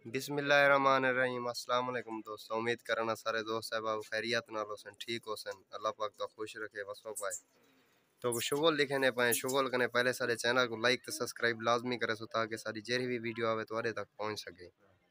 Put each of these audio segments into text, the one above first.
बिस्मिल्लाहिर्रहमानिर्रहीम। अस्सलाम वालेकुम दोस्तों, उम्मीद करना सारे दोस्त साहब खैरियत नाल होसन, ठीक होसन, अल्लाह पाक तो खुश रखे वसो पाए। तो शुगल लिखे ने पाए शुगल कने पहले सारे चैनल को लाइक तो सब्सक्राइब लाजमी करे सो ताकि सारी जेरी भी वीडियो आवे तो तक पहुंच सके।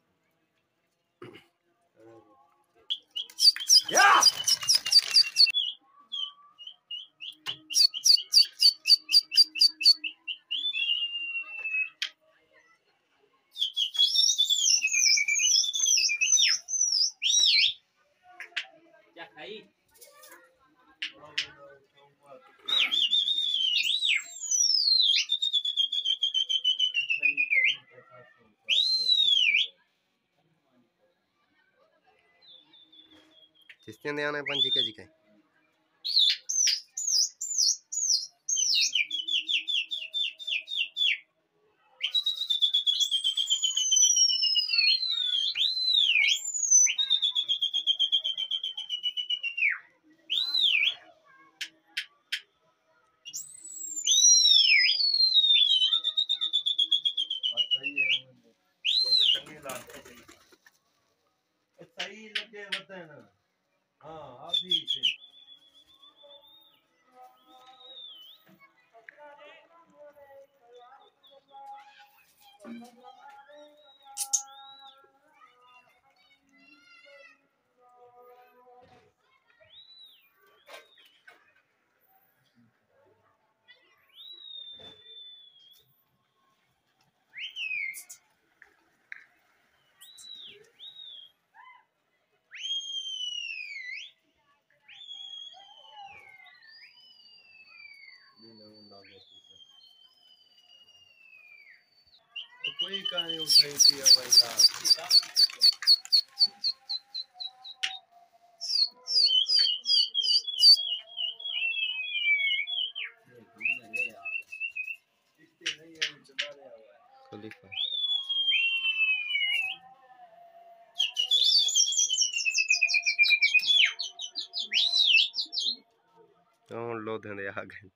जिसने दे आने पन जिके जिके सही लगे वतन। हाँ अभी से कोई कहानी उठाई थी भाई यार। खलीफा तो लो धंधे आ गए।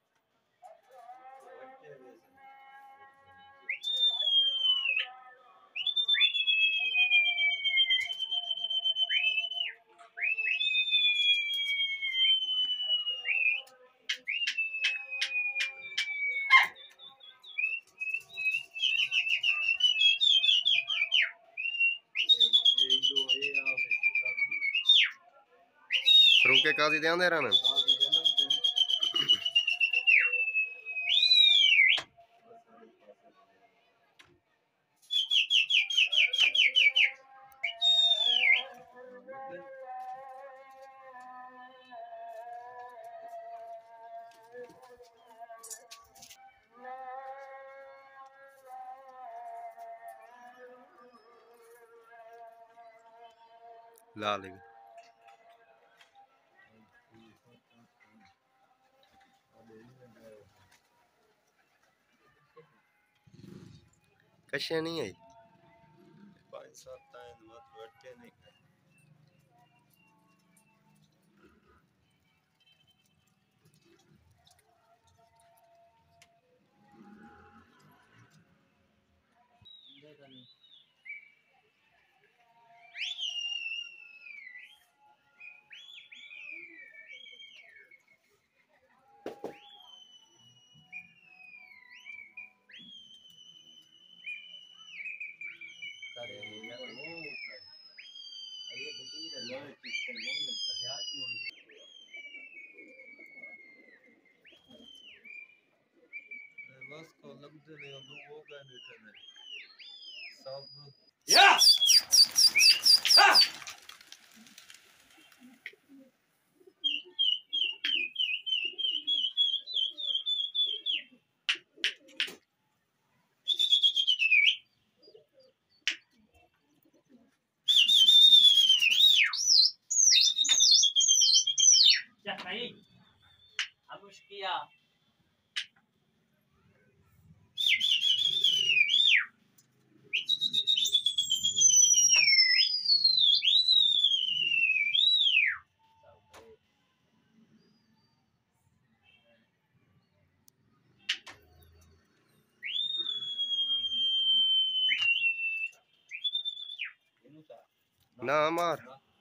रुके काजी ध्यान दे रहा ना लाल कशे नहीं आई 5-7 टाइम मत बैठे नहीं बस को लगते नहीं दो वो गए बैठे सब या क्या भाई अब किया ना मार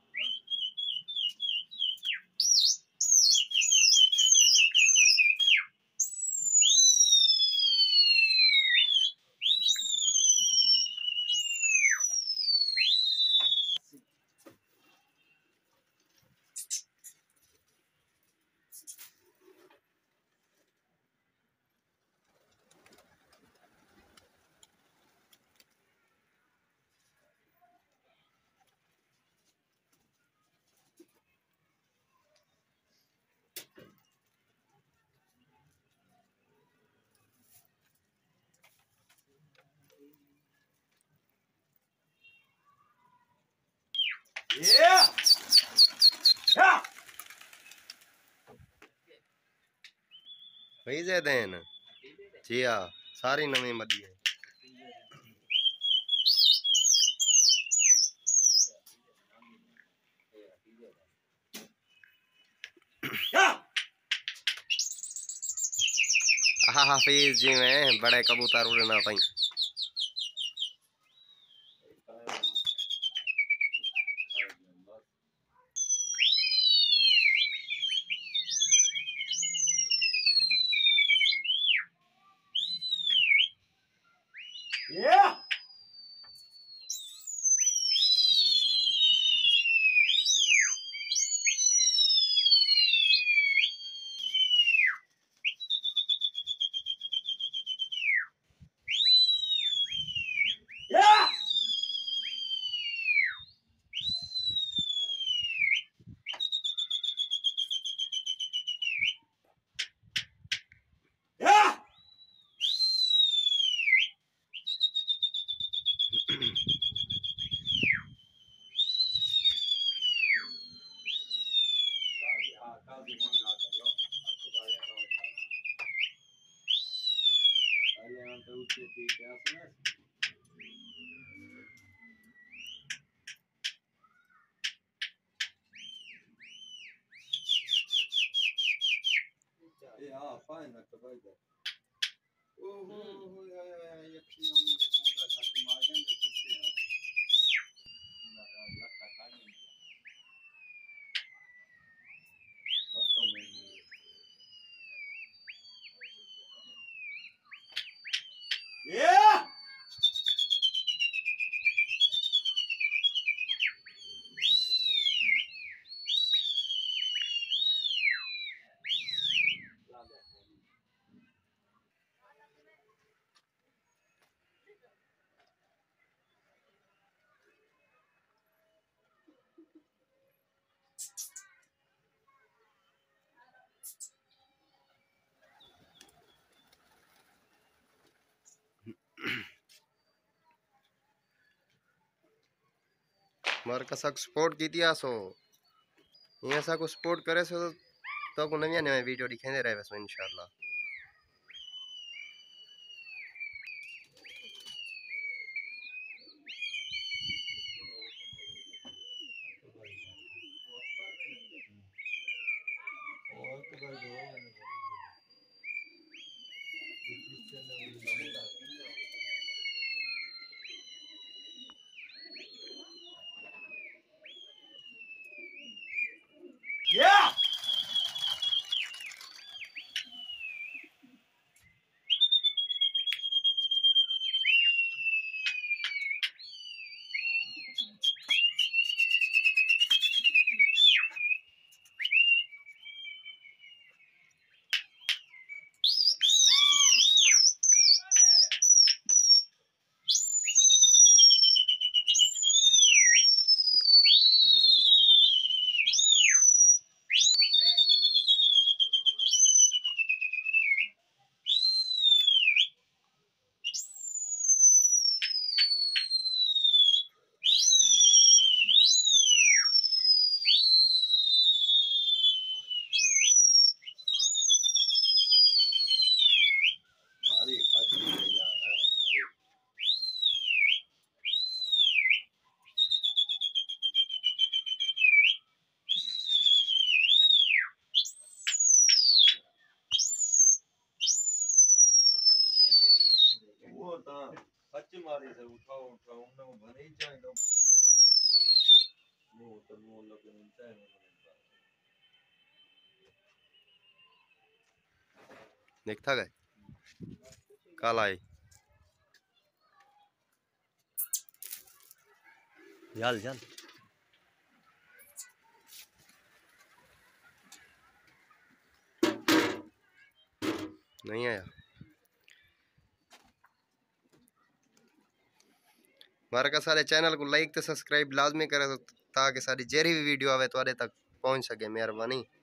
Yeah! Yeah! वही जे देन जी हाँ सारी नवी मदी है Yeah! हाँ हाफिज जी में बड़े कबूतर उड़ना पाई Yeah! Yeah! Yeah! Ja, fajna to wejdę. Jak przyjąłem do takim agendę, to przyjąłem. Yeah! मार कसक सपोर्ट की दिया सो ये सा को सपोर्ट करे सो तो को नवी नवी वीडियो दिखाते रहे बस इंशाल्लाह Yeah! वो तो सच मारी से उठाओ उठाओ उन्हें भले ही जाए देखता गए काला है जल जल नहीं आया। हमारे का सारे चैनल को लाइक तो सब्सक्राइब लाजमी करें ताकि सारी जेरी भी वीडियो आवे तो तक पहुंच सके। मेहरबानी।